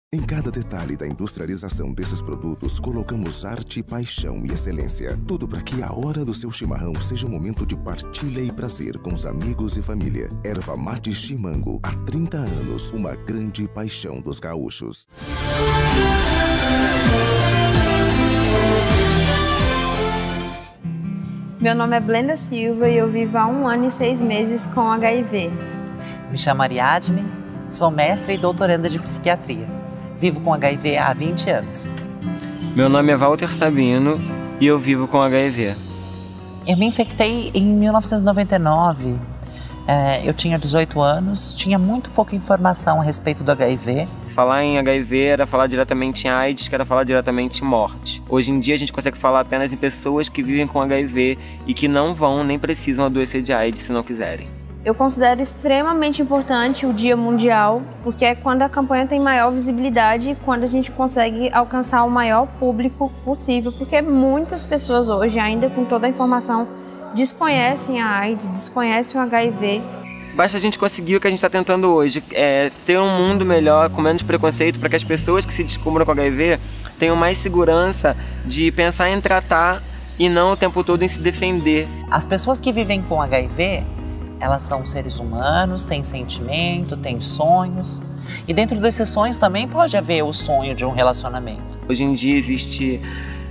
Em cada detalhe da industrialização desses produtos, colocamos arte, paixão e excelência. Tudo para que a hora do seu chimarrão seja um momento de partilha e prazer com os amigos e família. Erva Mate Chimango, há 30 anos, uma grande paixão dos gaúchos. Meu nome é Blenda Silva e eu vivo há 1 ano e 6 meses com HIV. Me chamo Ariadne, sou mestre e doutoranda de psiquiatria. Vivo com HIV há 20 anos. Meu nome é Walter Sabino e eu vivo com HIV. Eu me infectei em 1999. Eu tinha 18 anos, tinha muito pouca informação a respeito do HIV. Falar em HIV era falar diretamente em AIDS, que era falar diretamente em morte. Hoje em dia a gente consegue falar apenas em pessoas que vivem com HIV e que não vão nem precisam adoecer de AIDS se não quiserem. Eu considero extremamente importante o Dia Mundial, porque é quando a campanha tem maior visibilidade e quando a gente consegue alcançar o maior público possível, porque muitas pessoas hoje, ainda com toda a informação, desconhecem a AIDS, desconhecem o HIV. Basta a gente conseguir o que a gente está tentando hoje, ter um mundo melhor, com menos preconceito, para que as pessoas que se descubram com HIV tenham mais segurança de pensar em tratar e não o tempo todo em se defender. As pessoas que vivem com HIV, elas são seres humanos, têm sentimento, têm sonhos. E dentro desses sonhos também pode haver o sonho de um relacionamento. Hoje em dia existe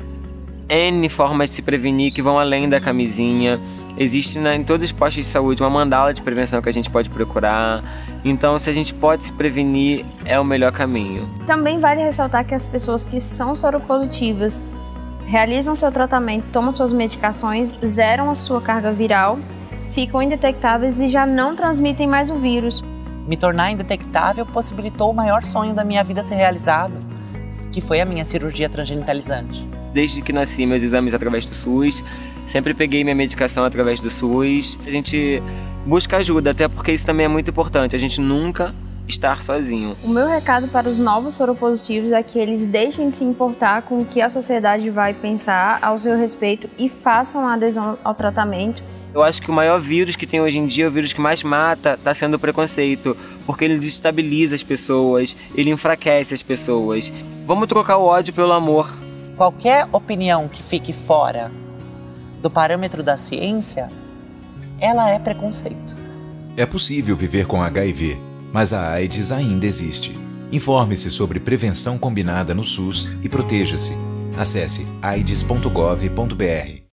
N formas de se prevenir que vão além da camisinha. Existe em todos os postos de saúde uma mandala de prevenção que a gente pode procurar. Então, se a gente pode se prevenir, é o melhor caminho. Também vale ressaltar que as pessoas que são soropositivas realizam seu tratamento, tomam suas medicações, zeram a sua carga viral, ficam indetectáveis e já não transmitem mais o vírus. Me tornar indetectável possibilitou o maior sonho da minha vida ser realizado, que foi a minha cirurgia transgenitalizante. Desde que nasci, meus exames através do SUS, sempre peguei minha medicação através do SUS. A gente busca ajuda, até porque isso também é muito importante, a gente nunca estar sozinho. O meu recado para os novos soropositivos é que eles deixem de se importar com o que a sociedade vai pensar ao seu respeito e façam a adesão ao tratamento. Eu acho que o maior vírus que tem hoje em dia, o vírus que mais mata, está sendo o preconceito, porque ele desestabiliza as pessoas, ele enfraquece as pessoas. Vamos trocar o ódio pelo amor. Qualquer opinião que fique fora do parâmetro da ciência, ela é preconceito. É possível viver com HIV, mas a AIDS ainda existe. Informe-se sobre prevenção combinada no SUS e proteja-se. Acesse aids.gov.br.